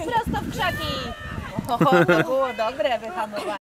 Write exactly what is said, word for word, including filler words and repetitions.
prosto w krzaki. O, to było dobre wyhamowanie.